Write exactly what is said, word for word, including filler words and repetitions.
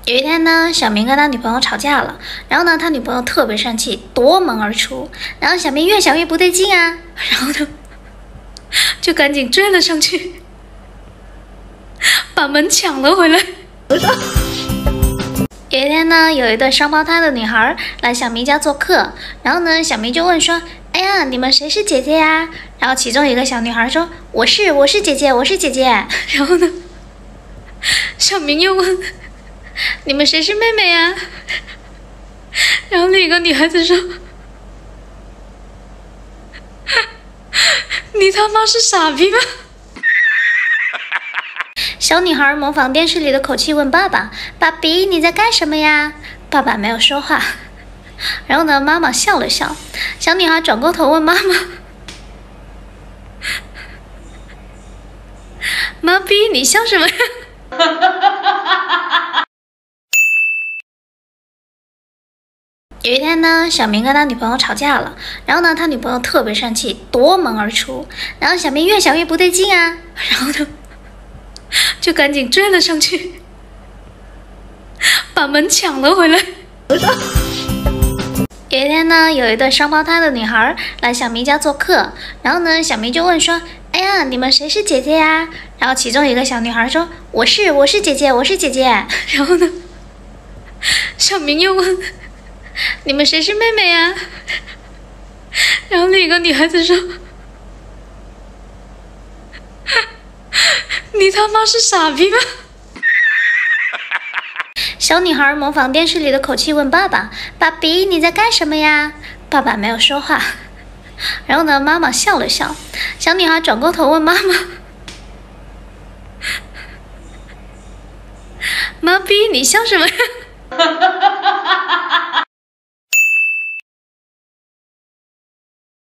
有一天呢，小明跟他女朋友吵架了，然后呢，他女朋友特别生气，夺门而出，然后小明越想越不对劲啊，然后呢，就赶紧追了上去，把门抢了回来。有一天呢，有一对双胞胎的女孩来小明家做客，然后呢，小明就问说：“哎呀，你们谁是姐姐呀？”然后其中一个小女孩说：“我是，我是姐姐，我是姐姐。”然后呢，小明又问：“你们谁是妹妹呀？”然后另一个女孩子说：“你他妈是傻逼吗？”小女孩模仿电视里的口气问爸爸：“爸比，你在干什么呀？”爸爸没有说话。然后呢，妈妈笑了笑。小女孩转过头问妈妈：“妈逼，你笑什么呀？”有一天呢，小明跟他女朋友吵架了，然后呢，他女朋友特别生气，夺门而出，然后小明越想越不对劲啊，然后呢，就赶紧追了上去，把门抢了回来。有一天呢，有一对双胞胎的女孩来小明家做客，然后呢，小明就问说：“哎呀，你们谁是姐姐呀？”然后其中一个小女孩说：“我是，我是姐姐，我是姐姐。”然后呢，小明又问：“你们谁是妹妹呀？”然后另一个女孩子说：“你他妈是傻逼吗？”小女孩模仿电视里的口气问爸爸：“爸比，你在干什么呀？”爸爸没有说话。然后呢，妈妈笑了笑。小女孩转过头问妈妈：“妈逼，你笑什么呀？”